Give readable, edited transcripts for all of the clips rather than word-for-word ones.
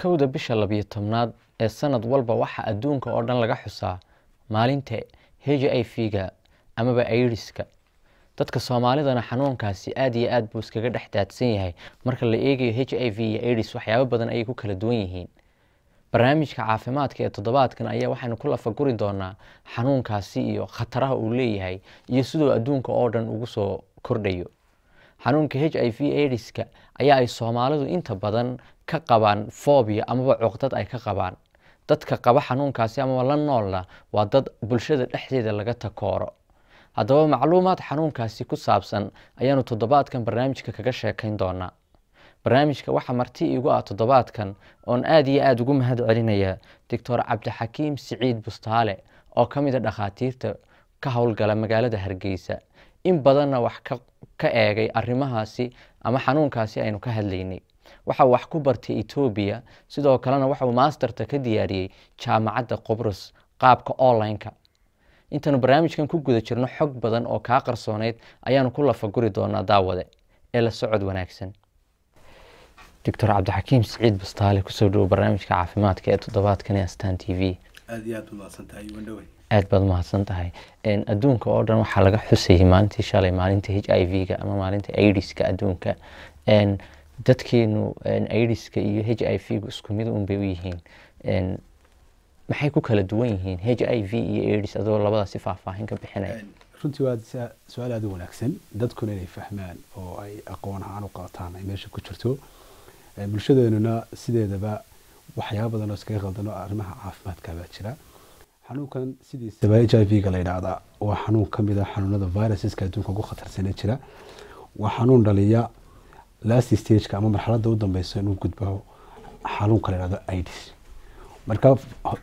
kowda bisha 12aad ee sanad walba waxa adduunka oo dhan laga xusaa maalinta HIV-ga amaba AIDS-ka. dadka Soomaalidana xanuunkaasi aad iyo aad buu iskaga dhaxdaadsan yahay marka la eegayo HIV iyo AIDS waxyaabo badan ay ku kala duwan yihiin. barnaamijka caafimaadka ee toddobaadkan ayaa waxaanu ku lafaguri doonaa xanuunkaasi iyo khataraha uu leeyahay iyo sidoo adduunka oo dhan ugu soo kordhayo. xanuunka HIV AIDS-ka ayaa ay Soomaalidu inta badan ka qabaan phobia amaba cuqdad ay ka qabaan. dadka qaba xanuunkaasi ama la noolna waa dad bulshada dhexdeeda laga takooro. haddaba macluumaad xanuunkaasi ku saabsan ayaanu toddobaadkan barnaamijka kaga sheekayn doonaa. barnaamijka waxa marti igu ah toddobaadkan oon aad iyo aad ugu mahad celinaya Dr. Cabdixakiim Siciid Bustaale oo ka mid ah dhakhaatiirta ka howlgala magaalada Hargeysa. in badanna wax ka eegay arrimahaasi ama xanuunkaasi aynu ka hadlaynay. waxa wax ku bartay Ethiopia sidoo kalena waxa uu masterta ka diyaariyay jaamacadda Qobrus qaabka online-ka. intaanu barnaamijkan ku guda jirno xog badan oo ka qarsooneyd ayaanu ku lafaguri doonaa daawade ee la socod wanaagsan. Dr. Cabdixakiim Siciid Bustaale kusoo dhaw barnaamijka caafimaadka ee toddobaadkan ee Astaan TV. aad iyo aad u mahadsantahay wandhowe. aad baad mahadsantahay. adduunka oo dhan waxaa laga xusayay maalintii shalay maalinta HIV-ga ama maalinta AIDS-ka adduunka. dadkeenu AIDS-ka iyo HIV-gu isku mid un bay u yihiin. maxay ku kala duwan yihiin HIV iyo AIDS adoo labadaasi faahfaahin ka bixinaya? runtii waa su-aal aad u wanaagsan dadkuna inay fahmaan oo ay aqoon ahaan u qaataan ay meesha ku jirto. bulshadeenuna sideedaba waxyaabo badan oo iskaga qaldano arrimaha caafimaadka baa jira. xanuunkan sidiisaba HIV-ga la yidhaahdaa waa xanuun ka mid ah xanuunada viruseska adduunka ugu khatarsanee jira. waa xanuun dhaliya last stage-ka ama marxaladda u dambeysa inuu gudbo xanuunka la yidhahdo AIDS. marka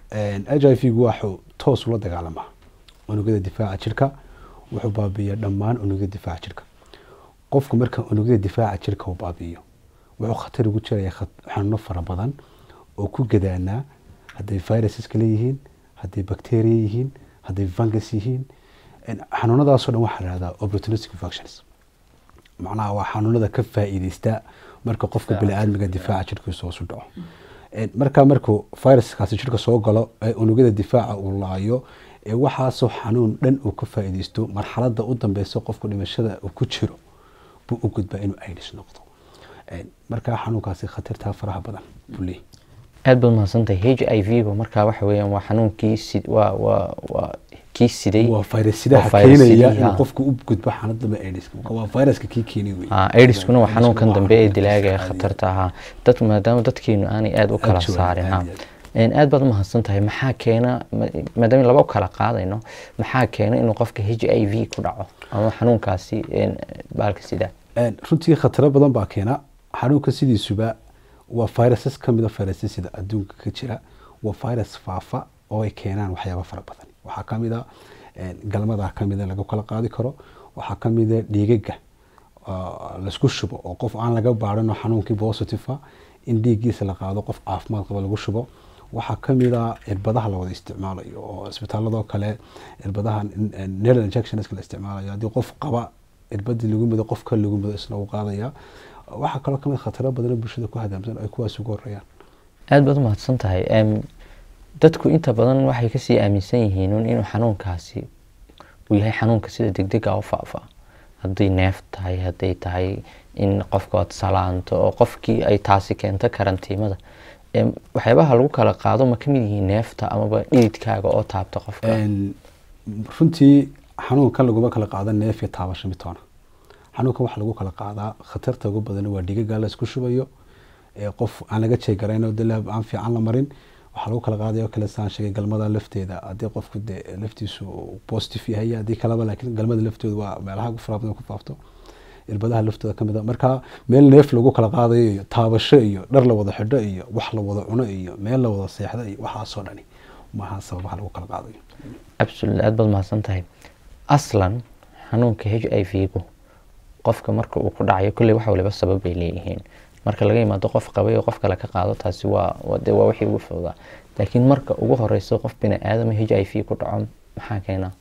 HIV-gu waxuu toos ula dagaalamaa unugyada difaaca jirka, wuxuu baabi'iyaa dhammaan unugyada difaaca jirka. qofku marka unugyada difaaca jirka uu baabi'iyo wuxuu khatar ugu jiraya xanuuno fara badan oo ku gadaanaa hadday viruseska leeyihiin, hadday bacteria yihiin, hadday fungus yihiin. xanuunadaasoo dhan waxaa la yidhahdaa opportunistic infections. macnaha waa xanuunada ka faa'iideysta marka qofka bini'aadmiga difaaca jirkiisa hoos u dhaco. markuu viruskaasi jirka soo galo ee unugyada difaaca uu laayo ee waxaasoo xanuun dhan uu ka faa'iideysto marxaladda u dambeysa qofku dhimashada uu ku jiro buu u gudbaa inuu AIDS noqdo. markaa xanuunkaasi khatartaa faraha badan buu leeyahay. aad baad mahadsantahay. HIV-gu markaa waxa weeyaan waa xanuunkii waa kii siday waa virusidaha keenaya inuu qofku u gudbo xaaladda AIDS. waa viruska kii keenay weey. AIDS-kuna waa xanuunkan dambe ee dilaaga ee khatarta ah. maadaama dadkeenu aanay aad u kala saarin. aad baad mahadsantahay. maxaa keena maadaama laba kala qaadayno maxaa keena inuu qofka HIV ku dhaco ama xanuunkaasi baalka sida? runtii khataro badan baa keena. xanuunka sidiisuba waa viruses ka mid ah virusyada adduunka ka jira. waa virus faafa oo ay keenaan waxyaabo fara badan. waxaa ka mid ah galmada ka mid ah lagu kala qaadi karo. waxaa ka mid ah dhiigaga laisku shubo oo qof aan laga baarin xanuunkii positive in dhiiggiisa la qaado qof caafimaad qaba lagu shubo. waxaa ka mid ah irbadaha la wada isticmaalayo oo isbitaaladoo kale irbadaha needle injections la isticmaalayo haddii qof qaba irbadii lagu mido qofka lagu mido isna uu qaadaya. waxaa kaloo ka mid khataro badan bulshada ku hadaamsan ay kuwaas ugu horreeyaan. aad baad mahadsan tahay. dadku inta badan waxay kasii aaminsan yihiin inuu xanuunkaasi uu yahay xanuunka sida degdega u faafa. hadday neef tahay, hadday tahay in qofka aad salaanto oo qofkii ay taasi keento karantiimada. waxyaabaha lagu kala qaado ma ka mid yihiin neefta amaba dhididkaaga oo taabta qofka? runtii xanuunkan laguma kala qaado neef iyo taabasho mitoona. xanuunkan waxaa lagu kala qaadaa khatarta ugu badan waa dhiigaga la isku shubayo qof aan laga jeegarayn dalaab aan fiican la marin. waxaa lagu kala qaadaya kale saan sheegay galmada lafteeda haddii qofku laftiisu positive yahay haddii kaleba laakiin galmada lafteedu waa meelaha ugu fara badan ku faafto. irbadaha laftooda ka mid ah. marka meel neef lagu kala qaadayo iyo taabasho iyo dhar la wada xidho iyo wax la wada cuno iyo meel la wada seexdo iyo waxaasoo dhani maaha sababaha lagu kala qaadayo. absolutely aad baad mahadsan tahay. aslan xanuunka HIV-gu qofka marka uu ku dhacayo kulley waxa waliba sabab bay leeyihiin. marka laga yimaado qof qabay oo qof kale ka qaado taasi waa wixii ugu fududaa. laakiin marka ugu horeyso qof bini'aadam HIV ku dhaco maxaa keena?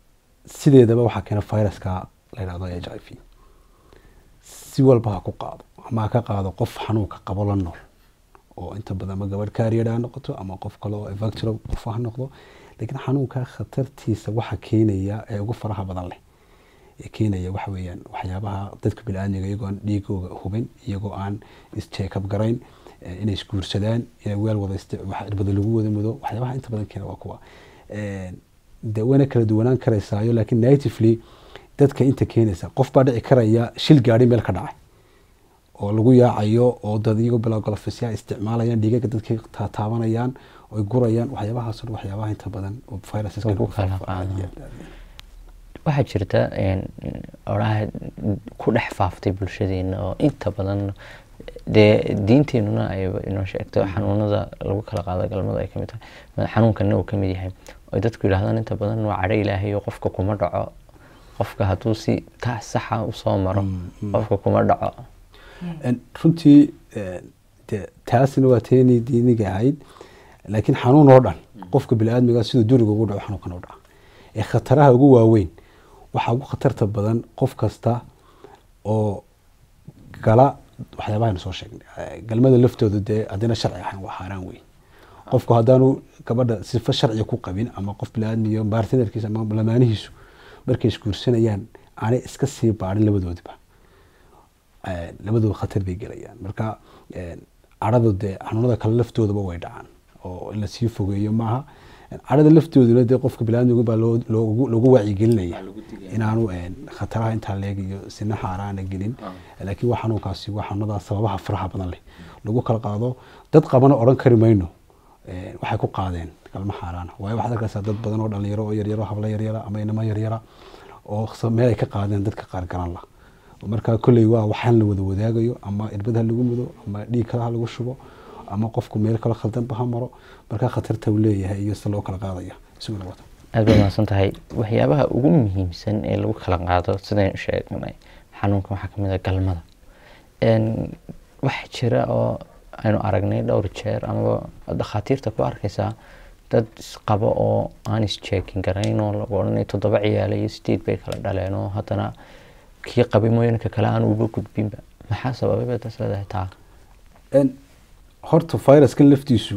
sideedaba waxaa keena viruska la yidhahdo HIV. si walba ha ku qaado ama ka qaado qof xanuunka qabo la nool oo inta badan ma gabadh kaariyada ha noqoto ama qof kale oo evactoro qof ha noqdo laakiin xanuunka khatartiisa waxa keenaya ee ugu faraha badan leh ee keenaya waxa weeyaan waxyaabaha dadka bini'aadmiga iyagoo aan dhiigooga hubin iyagoo aan is-check-up garayn inay isguursadaan inay weel wada wax irbada lagu wada mudo waxyaabaha inta badan keena waa kuwa dee wayna kala duwanaan karaysaayo laakiin natively dadka inta keenaysa qof baa dhici karaya shil gaadhi meel ka dhacay oo lagu yaacayo oo dad iyagoo bilowgalafisyaa isticmaalayaan dhiigaga dadkay taabanayaan oy gurayaan waxyaabahaas oo waxyaabaha inta badan oo viruseska lagu kala qaado waxaa jirta oraha ku dhex faaftay bulshadeena oo inta badan dee diinteenuna ay inoo sheegto xanuunada lagu kala qaado galmada ay kamid tahay xanuunkana uu kamid yahay oo dadku yiraahdaan inta badan waa cadho ilaahay oo qofka kuma dhaco qofka hadduu si taas saxa u soo maro qofka kuma dhaco runtii taasina waa teenii diiniga ahayd laakiin xanuun oo dhan qofka bini'aadmiga siduu duriga ugu dhaco xanuunkan u dhaca ee khataraha ugu waaweyn waxaa ugu khatarta badan qof kasta oo gala waxyaabaha aynu soo sheegnay galmada laftooda dee haddina sharci ahayn waa xaaraan weyn qofku haddaanu gabadha sifa sharciga ku qabin ama qof bini'aadmiyo bartnerkiisa ama lamaanihiisu markay isguursanayaan aanay iska sii baarin labadoodiba labadooda khatar bay gelayaan marka cadhada dee xanuunada kale laftoodaba way dhacaan oo in lasii fogeeyo maaha cadhada laftooduna dee qofka bini'aadmiga baa loogu wacyigelinaya inaanu khataraha intaa leeg iyo sina xaaraana gelin laakiin waa xanuunkaasi waa xanuunada sababaha faraha badan leh lagu kala qaado dad qabana odhan kari mayno waxay ku qaadeen galmo xaaraana waayo waxaad arkaysaa dad badan oo dhalinyaro oo yaryaro hablo yaryara ama inamo yaryara oo meel ay ka qaadeen dadka qaar garan la marka kolley waa waxaan la wada wadaagayo ama irbad ha lagu mudo ama dhiig kale ha lagu shubo ama qofku meel kale khaldanba ha maro markaa khatarta uu leeyahay iyo sida loo kala qaadaya isaguna wata aad baad mahadsan tahay waxyaabaha ugu muhiimsan ee lagu kala qaado sidaynu sheegnay xanuunka waxaa kamid ah galmada waxa jira oo aynu aragnay dhowr jeer ama dhakhaatiirta ku arkaysaa dad isqabo oo aan is-checking garayn oo lagu odhanay 7 ciyaal iyo 8 bay kala dhaleen oo haddana kii qabay mooyinka kale aan uga gudbinba maxaa sababay baad leedahay taa horta viruskan laftiisu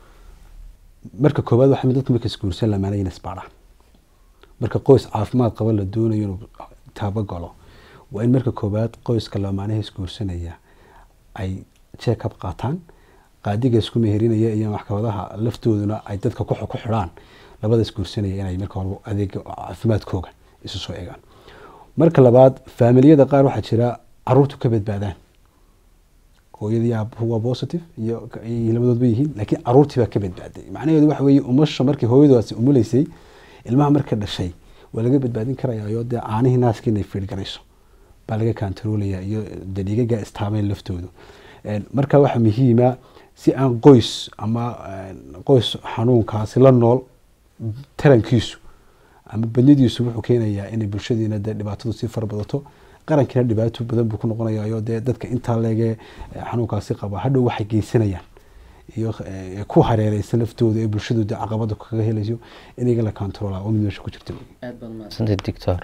marka koowaad waxa mid dadka marka isguursan lamaanayna isbaara marka qoys caafimaad qaba la doonayo inuu taaba galo waa in marka koowaad qoyska lamaanaha isguursanaya ay check up qaataan qaadiga isku meerinaya iyo maxkamadaha laftooduna ay dadka ku xidhaan labada isguursanaya inay marka hore adeeg caafimaadkooga isu soo eegaan marka labaad familiyada qaar waxaa jira caruurtu ka badbaadaan hooyadii aabuhu waa positive iyo labadoodba yihiin laakiin caruurtii baa ka badbaaday macnaheedu waxa weeye umasha markii hooyadaasi umuleysay ilmaha marka dhashay waa laga badbaadin karayaa iyo dee caanihii naaska inay fiir garayso baa laga kantaroolaya iyo dee dhiigaga istaameen laftoodu marka waxa muhiima si aan qoys ama qoys xanuunkaasi la nool tarankiisu ama badnidiisu wuxuu keenayaa inay bulshadiina dee dhibaatadu sii farbadato qarankiina dhibaato badan buu ku noqonayaa dee dadka intaa leege xanuunkaasi qaba hadhow waxay geysanayaan iyo ku hareereysan laftooda ee bulshadu dee caqabada kaga helayso inaga la controla oo mid meesha ku jirta aad baad mahadsantahay doctor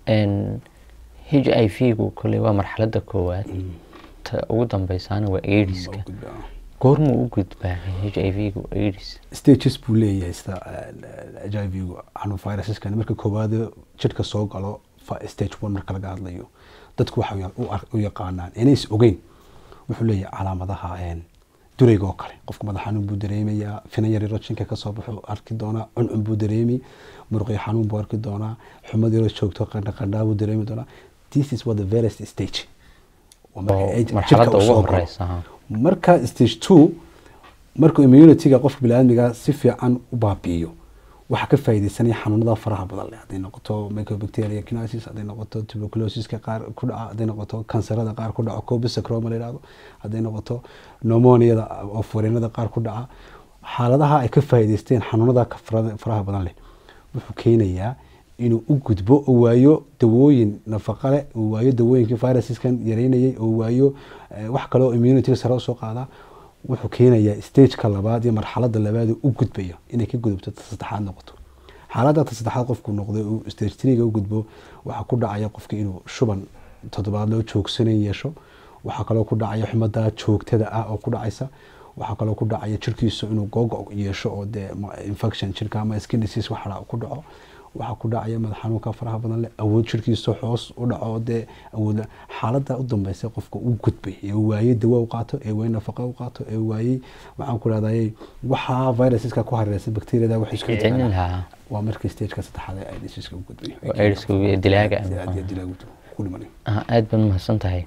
HIV-gu kolley waa marxaladda koowaad ta ugu dambaysaana waa AIDS-ka goormuu u gudbaa HIV-gu AIDS stages buu leeyahay sida HIV-gu xanuun viruseska marka koowaad jidhka soo galo stage 1 marka laga hadlayo dadku waxa u yaqaanaan inays ogeyn wuxuu leeyahay calaamadaha durayga oo kale qofku madax xanuun buu dareemayaa finan yar rojinka ka soo baxo arki doonaa cuncun buu dareemi muruqyo xanuun buu arki doonaa xumad yar joogto qandha buu dareemi doonaa this is what the first stage marxaladda ugu horeysa marka stage 2 marka immunity-ga qofka bini'aadmiga si fiican u baabi'iyo waxa ka faa'iideysanaya xanuunada faraha badan leh haday noqoto mycobacteria kinesis haday noqoto tuberculosis-ka qaar ku dhaca haday noqoto kansarada qaar ku dhaca cobicicroma la yiraahdo haday noqoto pneumonia-da oo furiinada qaar ku dhaca xaaladaha ay ka faa'iideysteen xanuunada faraha badan leh wuxuu keenayaa inuu u gudbo oo waayo dawooyin nafaqo leh oo waayo dawooyinkii viruskan yareynayay oo waayo wax kale oo immunity sare u soo qaada wuxuu keenayaa stage-ka labaad iyo marxaladda labaad u gudbayo inay ka gudubto saddexaad noqoto xaaladda saddexaad qofku noqday uu stage 3 ga u gudbo waxa ku dhacaya qofka inuu shuban toddobaad loo joogsanan yeesho waxaa kaloo ku dhacaya xumada joogtada ah oo ku dhacaysa, waxaa kaloo ku dhacaya jirkiisa inuu googo yeesho oo dee infection jirka ama skin disease waxa ku dhaco, waxaa ku dhacaya madax xanuunka faraha badan leh, awood jirkiisa hoos u dhaco dee awood xaaladda u dambaysa qofka uu gudbay ee waayay dawo u qaato ee waayay nafaqo u qaato ee waayay waxaan ku raadayay waxa viruska ku hareeraysan bacteria wax isku jecel waa markii stage-ka saddexaad ee AIDS ku gudbay AIDS-ku dilaaga ku dhimanay. aad baan mahadsantahay.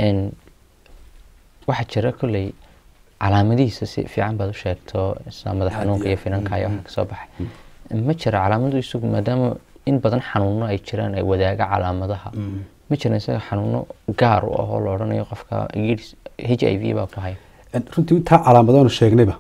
waxaa jira kolley calaamadihiisa si fiican baad u sheegto sida madax xanuunka iyo finanka ayaa wax ka soo baxay. ma jira calaamadu isagu maadaama in badan xanuuno ay jiraan ay wadaaga calaamadaha, ma jira isaga xanuuno gaar u ah oo la odhanayo qofka HIV baa ku haya? runtii intaa calaamadaanu sheegnayba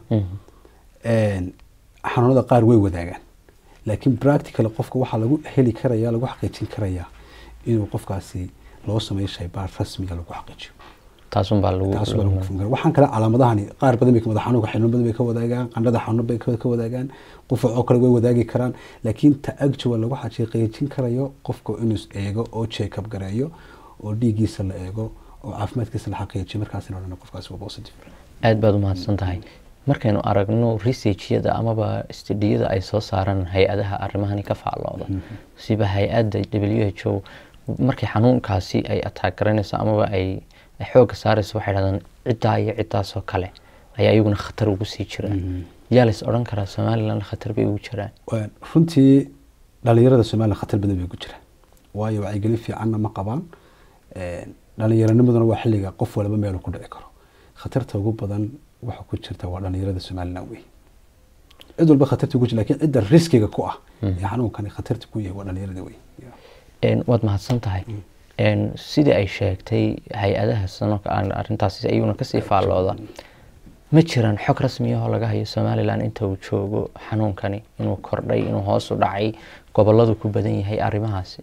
xanuunada qaar way wadaagaan, laakiin practical qofka waxaa lagu heli karaya lagu xaqiijin karaya inuu qofkaasi loo sameeyo shaybaar rasmiga lagu xaqiijiyo. taasun baa lagu waxaan kale calaamadahani qaar badan bay madax xanuunka xanuun badan bay ka wadaagaan, qandhada xanuun bay ka wadaagaan, qufac oo kale way wadaagi karaan, laakiin ta-agjuwa lagu xaqiijin karayo qofka inuu eego oo check up gareeyo oo dhiiggiisa la eego oo caafimaadkiisa la xaqiijiyo markaasina odhan qofkaasi waa positive. aad baad u mahadsan tahay. markaynu aragno research-yada amaba study-yada ay soo saaraan hay-adaha arrimahani ka faallooda siba hay-adda WHO markay xanuunkaasi ay attack garanayso amaba ay xoogga saarayso waxay dhahdaan ciddaa iyo ciddaasoo kale ayaa iyaguna khatar ugu sii jiraan. yaa la is odhan karaa Somaliland khatar bay ugu jiraan? runtii dhalinyarada Somaliland khatar badan bay ugu jiraan, waayo wacyigelin fiicanna ma qabaan. dhalinyaranimaduna waa xilliga qof walba meel ku dhici karo. khatarta ugu badan waxa ku jirta waa dhalinyarada Somaliland wey. cid walba khatarta ugu jirta, laakiin cidda riskiga ku ah ee xanuunkani khatarta ku yahay waa dhalinyarada wey. waad mahadsan tahay. sidii ay sheegtay hay-adaha sanadka arrintaasi ayuuna kasii faallooda, ma jiraan xog rasmi ah oo laga hayo Somaliland inta uu joogo xanuunkani inuu kordhay inuu hoos u dhacay goboladu ku badan yahay arrimahaasi?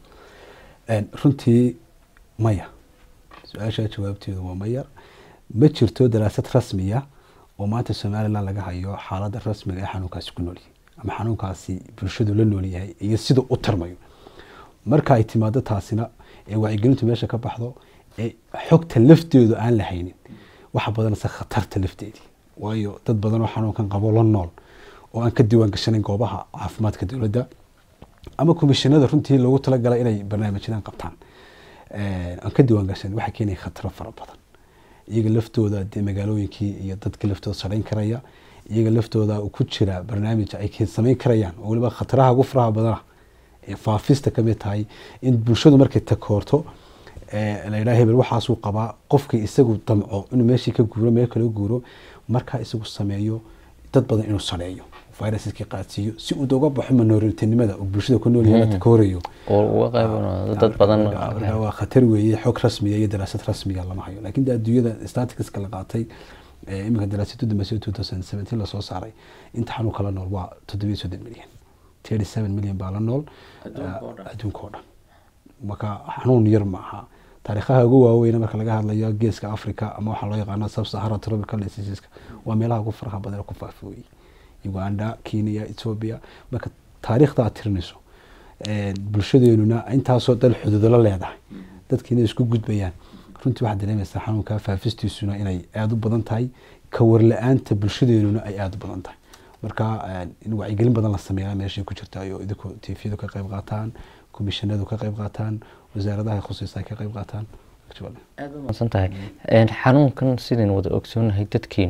runtii maya. su-aasha jawaabteedu waa maya. ma jirto daraasad rasmi ah oo maanta Somaliland laga hayo xaaladda rasmiga ee xanuunkaasi ku nool yahay ama xanuunkaasi bulshadu la nool yahay iyo sida u tarmayo. marka ay timaado taasina ee wacyigelintu meesha ka baxdo ee xogta lafteedu aan la haynin waxa badan sa khatarta lafteedii, waayo dad badan oo xanuunkan qabo la nool oo aan ka diiwaan gashanin goobaha caafimaadka dowladda ama komishanada runtii loogu talagalay inay barnaamijyadan qabtaan aan ka diiwaan gashanin waxa keenaya khataro fara badan. iyaga laftooda dee magaalooyinkii iyo dadka laftooda sarayn karaya, iyaga laftooda ku jira barnaamij ay samayn karayaan oo waliba khataraha ugu faraha badana faafista ka mid tahay in bulshadu markay takoorto la yidhaha hebel waxaasuu qabaa, qofkii isagu damco inuu meeshii ka guuro meel kale guuro markaa isagu sameeyo dad badan inuu sareeyo viruskii qaadsiiyo si uu uga baxo minoritinimada oo bulshada ku nool yahay takoorayo oo uga qaybano dad badan. waa khatar weeye. xog rasmiya iyo daraasad rasmiya lama hayo, laakiin adduunyada statistics la qaatay iminka daraasadu dambeysay 2017 la soo saaray inta xanuun kala nool waa 7 milyan 37 milyan baa la nool adduunka oo dhan. marka xanuun yar ma aha. taariikhaha ugu waaweyn marka laga hadlayo geeska Afrika ama waxa loo yaqaan sub-Saharan tropical diseases waa meelaha ugu faraha badan ku faafay Uganda, Kenya, Ethiopia. marka taariikhda aad tirinayso bulshadeennuna intaasoo dal xuduudo la leedahay dadkiina isku gudbayaan runtii waxaad dareemaysaa xanuunka faafistiisuna inay aad u badan tahay, ka warla-aanta bulshadeennuna ay aad u badan tahay. marka in wacyigelin badan la sameeyaa meeshay ku jirta iyo idinku TV-du ka qayb qaataan, komishanadu ka qayb qaataan, wasaaradaha khusaysan ka qayb qaataan. aad u mahadsan tahay. xanuunkan sideen wada ogsoonahay dadkiin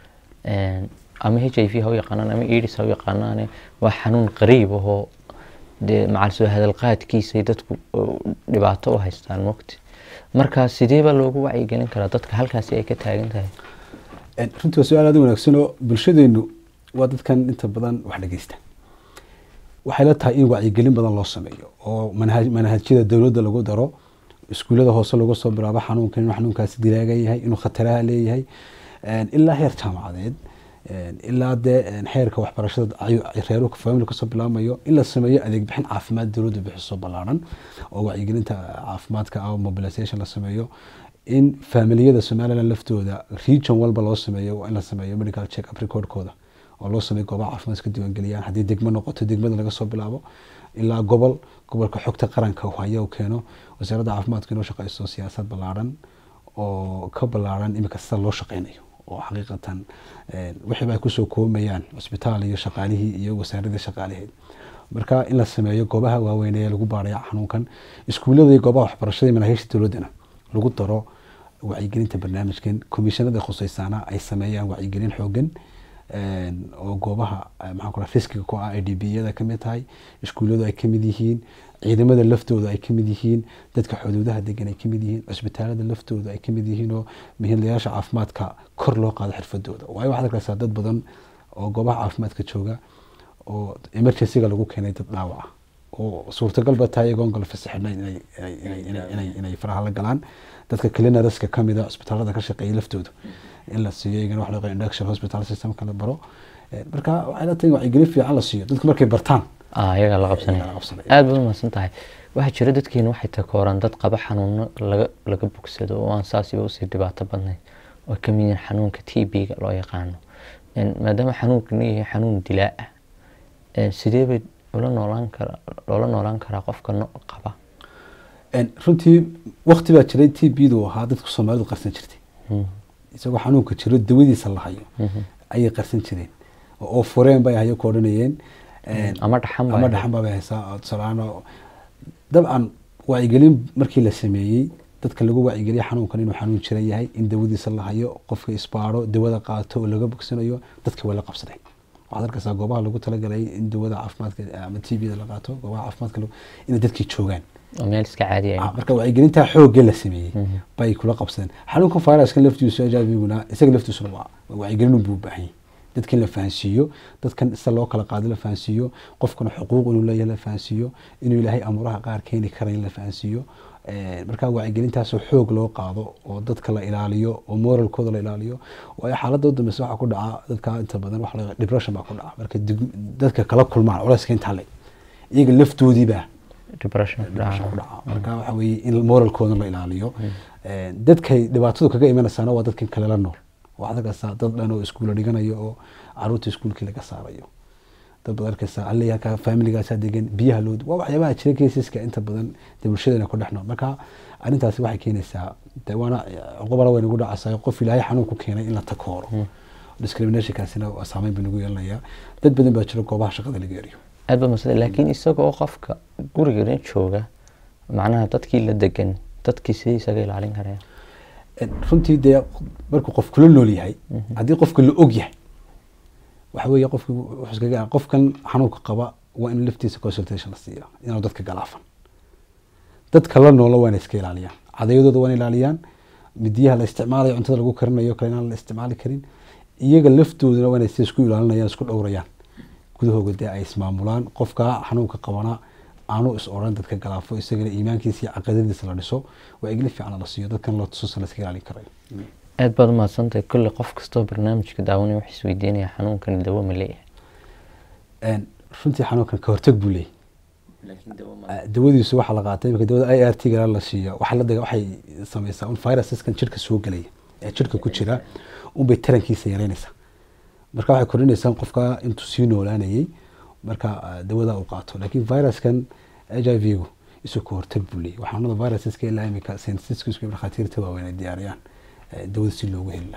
ama HIV ha u yaqaanaan ama AIDS ha u yaqaanaan waa xanuun qariib ahoo dee macal soo hadalqaadkiisa dadku dhibaato u haystaan waqti. marka sidee baa loogu wacyigelin karaa dadka halkaasi ay ka taagan tahay? runtii waa su-aal aad u wanaagsan oo bulshadeenu waa dadkan inta badan wax dhageysta. waxay la tahay in wacyigelin badan loo sameeyo oo manhajyada dowladda lagu daro, iskuulada hoose lagu soo bilaabo xanuunkan inuu xanuunkaasi dilaaga yahay, inuu khataraha leeyahay, ilaa heer jaamacadeed, ilaa dee heerka waxbarashada reeruka family kasoo bilaamayo in la sameeyo adeeg bixin caafimaad dowladdu bixiso ballaaran oo wacyigelinta caafimaadka ama mobilization la sameeyo. in familiyada Somaliland laftooda region walba loo sameeyo in la sameeyo medical check up recordkooda oo loo sameeyo goobaha caafimaadka diiwaangeliyaan. haddii degmo noqoto degmada laga soo bilaabo ilaa gobolka xogta qaranka haya uu keeno wasaaradda caafimaadka inoo shaqeyso siyaasad ballaaran oo ka ballaaran imika sida loo shaqeynayo oo xaqiiqatan wixii ay kusoo koobayaan cusbitaal iyo shaqaalihii iyo wasaaradda shaqaalaheed marka in la sameeyo goobaha waaweyn ee lagu baarayo xanuunkan iskuullada iyo goobaha waxbarashada manaahiijta dowladana lagu daro wacyigelinta barnaamijkan komishanada khusaysaana ay sameeyaan wacyigelin xoogan oo goobaha maxaan ku riskiga ku ah IDB-yada ka mid tahay iskuulladu ay ka mid yihiin ciidamada laftooda ay ka mid yihiin dadka xuduudaha degan ay ka mid yihiin cusbitaalada laftooda ay ka mid yihiin oo mihilayaasha caafimaadka kor loo qaado xirfadooda waayo waxaad arkaysaa dad badan oo goobaha caafimaadka jooga oo emergency-ga lagu keenay dad dhaawac ah oo suurtagalba tahay iyagoon galo fasaxinayn inay faraha la galaan dadka cleaneraska ka mid ah cusbitaalada ka shaqeeya laftooda in la siiyo iyagana wax loo yaqaan induction hospital system kala baro marka waxay la tahay wacyigelin fiican la siiyo dadku markay bartaan iyaga la qabsanaya aad baad umahadsan tahay waxaa jira dadkeena waxay takooraan dad qaba xanuuno laga bogsado oo aan saasiba usii dhibaato badnayn oo ka mid yihiin xanuunka TB-ga loo yaqaano maadaama xanuunkan yahay xanuun dilaa ah sidee bay loola noolaan karaa qofka qaba runtii waqti baa jiray TB-du ahaa dadku Soomaalidu qarsan jirtay isagoo xanuunka jiro dawadiisa la hayo ayay qarsan jireen oo fureen bay hayo koodhanayeen ama dhaxan baa haysaa salaano dabcan wacyigelin markii la sameeyey dadka lagu wacyigeliyay xanuunkan inuu xanuun jira yahay in dawadiisa la hayo qofka isbaaro dawada qaato oo laga bogsanayo dadka waa la qabsaday waxaad arkaysaa goobaha lagu talagalay in dawada caafimaadka ama TB-da la qaato goobaha caafimaadka inay dadkii joogaan meel iska caadi ah marka wacyigelinta xoogga la sameeyey bay kula qabsadeen xanuunka fayraskan laftiisu HIV-guna isaga laftiisuna waa wacyigelin u baahan dadkan la fahansiiyo dadkan sida loo kala qaado la fahansiiyo qofkana xuquuq inuu leeyahay la fahansiiyo inuu ilaahay amuraha qaar keeni karayn la fahansiiyo marka wacyigelintaas xoog loo qaado oo dadka la ilaaliyo oo moralkooda la ilaaliyo waayo xaaladda dambe waxa ku dhaca dadka inta badan wax la depression baa ku dhaca marka dadka kala kulmaan culayska inta le iyaga laftoodii baa depression ku dhaca marka waxa weeye in moralkooda la ilaaliyo dadkay dhibaatadu kaga imanaysaana waa dadkan kale la nool waxaad arkaysaa dad dhan oo iskuul dhiganayo oo caruurta iskuulkii laga saarayo dad badan arkaysaa alleeyaha familigaasa degan biyaha loo waa waxyaabaha jira caseska inta badan bulshadana ku dhexnool marka arrintaasi waxay keenaysaa waana cuqubada weyn ugu dhacaysaa qof ilaahay xanuun ku keenay in la takooro discriminationkaasina waa saameyn buu nagu yeelanayaa dad badan baa jira goobaha shaqada laga eriyo aad ba masada laakiin isagoo qofka guriga jooga macnaha dadkii la degan dadkii sidii isaga ilaalin kareen runtii dee markuu qof kula nool yahay haddii qofka la og yahay waxa weeye qofkan xanuunka qaba waa in laftiisa consultation la siiya inuu dadka galaafan dadka la noola waa inay iska ilaaliyaan cadayadooda waa inay ilaaliyaan midiyaha la isticmaalayo cuntada lagu karinayo kale inaan la isticmaali karin iyaga laftooduna waa inay si isku ilaalinayaan isku dhowrayaan gudahooga dee ay ismaamulaan qofka xanuunka qabana aanu is oran dadka galaafo isagana iimaankiisa iyo caqidadiisa la dhiso waa igli fiican la siiyo dadkan la tuso la iska ilaalin karayo aad baad umahadsantahay kulle qof kastoo barnaamijka daawanaya wax isweydiinaya xanuunkan dawo ma leeyahay runtii xanuunkan ka hortag buu leeyahay dawadiisu waxaa la qaatay imika dawada IRT-ga la siiyo waxay samaysaa un virusskan jirka soo gelaya ee jirka ku jira unbay tarankiisa yareynaysaa marka waxay kordhinaysaa qofka intuu sii noolaanayay marka dawada uu qaato laakiin viruskan HIV-gu isu ka hortag buu leeyahay waxaanada virusaska ilaa imika scientists dhakhaatiirta waaweyn ay diyaariyaan dawada si loogu heli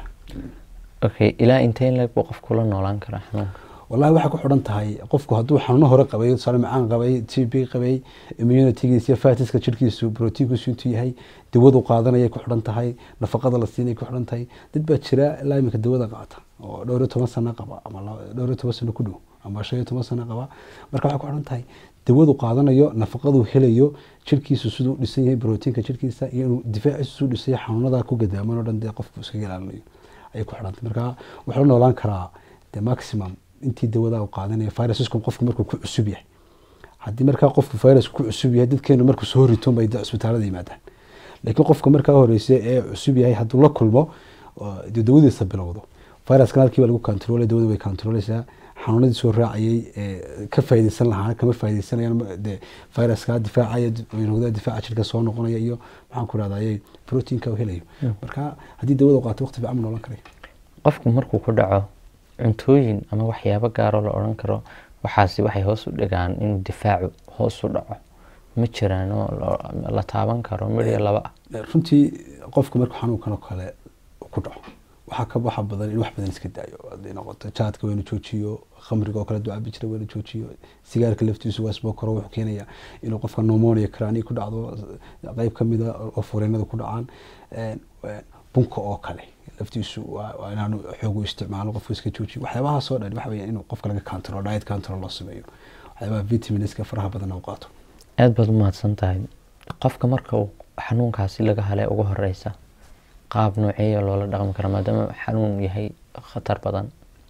lahaa ilaa intee leeg buu qofku la noolaan karaa xanuunka wallahi waxay ku xidhan tahay qofku hadduu xanuuno hore qabay tusaale macaan qabay TB qabay immunitygiisa fatiska jirkiisu proteinkiisu intuu yahay dawadu qaadanayay ku xidhan tahay nafaqada la siinay ku xidhan tahay dad baa jira ilaa imika dawada qaata oo dhowr iyo 10 sano qaba ama dhowr iyo 10 sano ku dhow ama 15 sano qaba marka waxay ku xidhan tahay dawadu qaadanayo nafaqadu helayo jirkiisu siduu dhisan yahay proteinka jirkiisa iyo inuu difaaciisu siduu dhisan yahay xanuunada ku gadaaman oo dhan qofku iska ilaalinayo ay ku xidhan tahay marka wuxuu noolaan karaa the maximum intii dawada uu qaadanayo virusskan qofku markuu ku cusub yahay haddii markaa qofku virus ku cusub yahay dadkeenu markuu soo rito bay isbitaalada yimaadaan laakiin qofka markaa horeysa ee cusub yahay hadduu la kulmo dawadiisa bilowdo viruskan halkii baa lagu controlay dawada way controlaysaa xanuunadii soo raacayay ka faa'iideysan lahaana kama faa'iideysanayaan viruska difaacaya noqda difaaca jirka soo noqonaya iyo maxaan ku raadayay proteinka uu helayo marka haddii dawada qaato waqti fiican noolan karay qofku markuu ku dhaco cuntooyin ama waxyaabo gaar oo la oran karo waxaasi waxay hoos u dhigaan inuu difaacu hoos u dhaco ma jiraan oo la taaban karo midhiya laba runtii qofka markuu xanuunkan oo kale ku dhaco waxaa ka baxa badan in wax badan iska daayo haday noqoto jaadka waa inuu joojiyo khamriga oo kale ducabi jira waa inuu joojiyo sigaarka laftiisu waa smoker wuxuu keenayaa inuu qofka pneumonia chronic ku dhacdo qayb ka mid ah oo fureenada ku dhacaan bunka oo kale laftiisu waa inaanu xoog u isticmaalo qofku iska joojiyo waxyaabaha soo dhan waxa weeyaan inuu qofka laga control diet control loo sameeyo waxyaabaha vitaminska faraha badan oo qaato aad baad u mahadsan tahay qofka marka uu xanuunkaasi laga helay ugu horeysa qaab nooceeya loola dhaqmi kara maadaama xanuun yahay khatar badan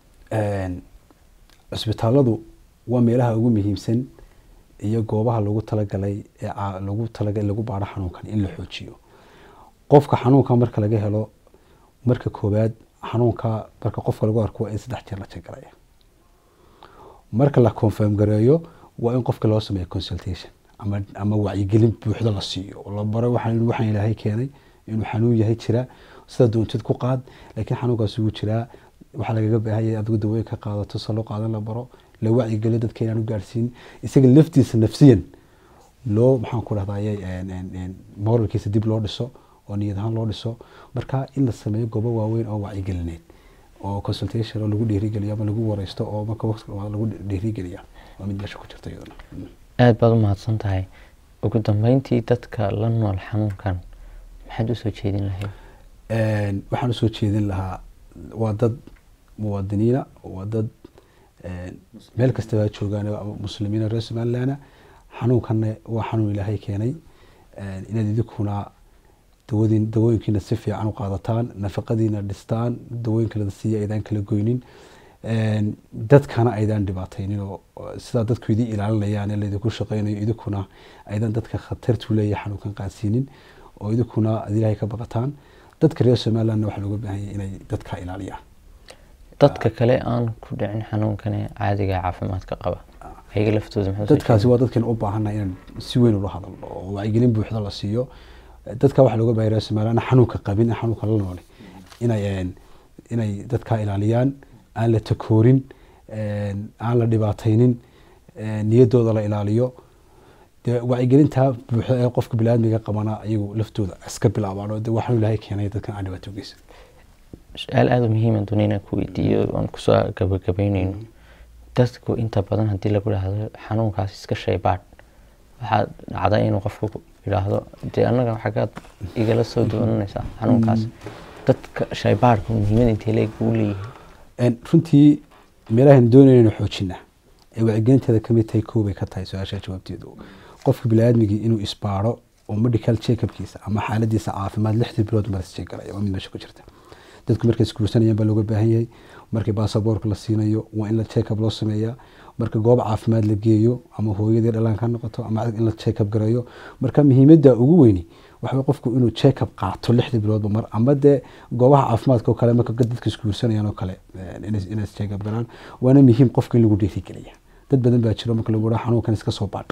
cisbitaaladu waa meelaha ugu muhiimsan iyo goobaha lagu talagalay lagu baaro xanuunkan in la xoojiyo qofka xanuunka marka laga helo marka koobaad xanuunka marka qofka lagu arko waa in 3 jeer la jeegaraya marka la confirm gareeyo waa in qofka loo sameeyo consultation ama wacyigelin buuxda la siiyo oo la baro waxaan Ilaahay keenay inuu xanuun yahay jira sida doontid ku qaad laakiin xanuunkaas uu jira waxa laga baahan yahay adigu daweey ka qaadato salo qaadan la baro la wacyigeliyo dadka inaan u gaarsiin isaga laftiisa nafsiyan loo maxaan ku rahdayay moralkiisa dib loo dhiso oo niyad ahaan loo dhiso marka in la sameeyo goobo waaweyn oo wacyigelineed oo consultation oo lagu dhiirigeliyo ama lagu wareysto oo marka waqti lagu dhiirigeliyo waa mid meesha ku jirta iyadana aad baad u mahadsan tahay ugu dambeyntii dadka la nool xanuunkan maxaad u soo jeedin lahayd waxaan u soo jeedin lahaa waa dad muwaadiniina waa dad meel kasta waa joogaan muslimiina reer Somaliland xanuunkan waa xanuun Ilaahay keenay inaad idinkuna dawooyinkiina si fiican u qaadataan nafaqadiina dhistaan dawooyinka la siiyo aydan kala goynin dadkana aydan dhibaataynin oo sida dadku idin ilaalinayaan ee idinku shaqeynayo idinkuna aydan dadka khatartu leeyahay xanuunkan qaadsiinin oo idinkuna Ilaahay ka baqataan dadka reer Somaliland waxa looga baahan yahay inay dadka ilaaliyaan dadka kale aan ku dhicin xanuunkan caadiga caafimaadka qaba ayaga laftooda maxay dadkaasi waa dadkan u baahanay in si weyn loo hadlo oo wacyigelin buuxda la siiyo dadka waxa looga baahan yahay Somaliland xanuunka qabin xanuunka la nool inay dadka ilaaliyaan aan la takoorin aan la dhibaataynin niyadooda la ilaaliyo wacyigelinta buuxda ee qofka bini'aadmiga qabana ayagu laftooda iska bilaabaan oo waxaan Ilaahay keenay dadkan aan dhibaato geysan su'aal aad u muhiim ah doonayna ku weydiiyo aan ku soo gabagabeynayno dadku inta badan hadii lagu yiraahdo xanuunkaas iska shaybaad waxa dhacda inuu qofku yiraahdo de anaga xagaad igala soo doonanaysa xanuunkaas dadka shaybaadku muhiimada intee leeg u leeyahay runtii meelahan doonayna xoojina ee wacyigelinteeda kamid tahay koobay ka tahay su'aasha jawaabteedu qofka bini'aadmiga inuu isbaaro oo medical check-upkiisa ama xaaladiisa caafimaad 6 bilood mar is jeegaraya waa mid meesha ku jirta dadku markay iskuursanayaan baa looga baahan yahay markay baasaboorka la siinayo waa in la check-up loo sameeyaa marka goob caafimaad la geeyo ama hooyadii dhalaan ka noqoto ama in la check-up gareeyo marka muhiimadda ugu weyn waxa qofku inuu check-up qaato 6 bilood mar ama de goobaha caafimaadka oo kale marka dadka iskuursanayaan oo kale inay check-up galaan waana muhiim qofka in lagu dhiirigeliyo dad badan baa jira marka lagu yiraahdo xanuunkan iska soo baadh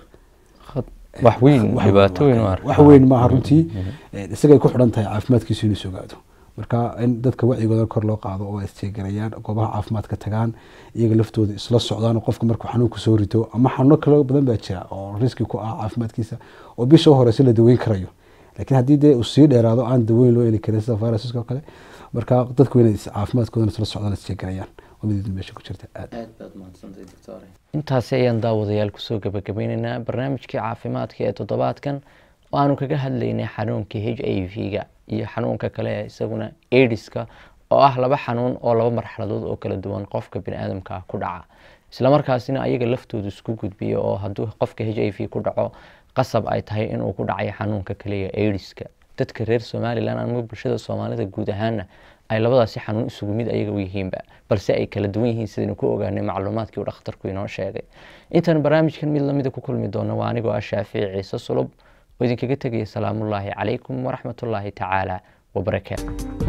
wax weyn dhibaato weyn wax weyn ma aha runtii isaga ku xidhan tahay caafimaadkiisa inuu soo gaado marka in dadka wacigooda kor loo qaado oo ay isjeegarayaan goobaha caafimaadka tagaan iyaga laftooda isla socdaan qofka markuu xanuunku soo rito ama xanuuno kale badan baa jira oo riski ku ah caafimaadkiisa oo bisha hore si la daweyn karayo laakiin haddii dee uu sii dheeraado aan daweyn loo heli karin sida viruska kale marka dadku inay caafimaadkooda isla socdaan isjeegarayaan oo mid meesha ku jirta aad baad mahadsantahay doctor intaas ayaan daawadayaal ku soo gabagabeynaa barnaamijkii caafimaadka ee toddobaadkan oo aanu kaga hadlaynay xanuunka HIV-ga iyo xanuunka kale isaguna AIDS-ka oo ah laba xanuun oo laba marxaladood oo kala duwan qofka bini'aadamka ku dhaca isla markaasina ayaga laftoodu isku gudbiyo oo hadduu qofka HIV ku dhaco qasab ay tahay inuu ku dhacayo xanuunka kale ee AIDS-ka dadka reer Somaliland ama bulshada Soomaalida guud ahaan ay labadaasi xanuun isugu mid ayaga u yihiinba balse ay kala duwan yihiin sidii ku ogaanay macluumaadkii uu dhakhtarku inoo sheegay intaan barnaamijkan mid lamid ku kulmi doono waa anigoo ah Shaafici Ciise Sulub oo idinkaga tagay salaamullaahi calaykum waraxmatullaahi tacaala wabarakaatuh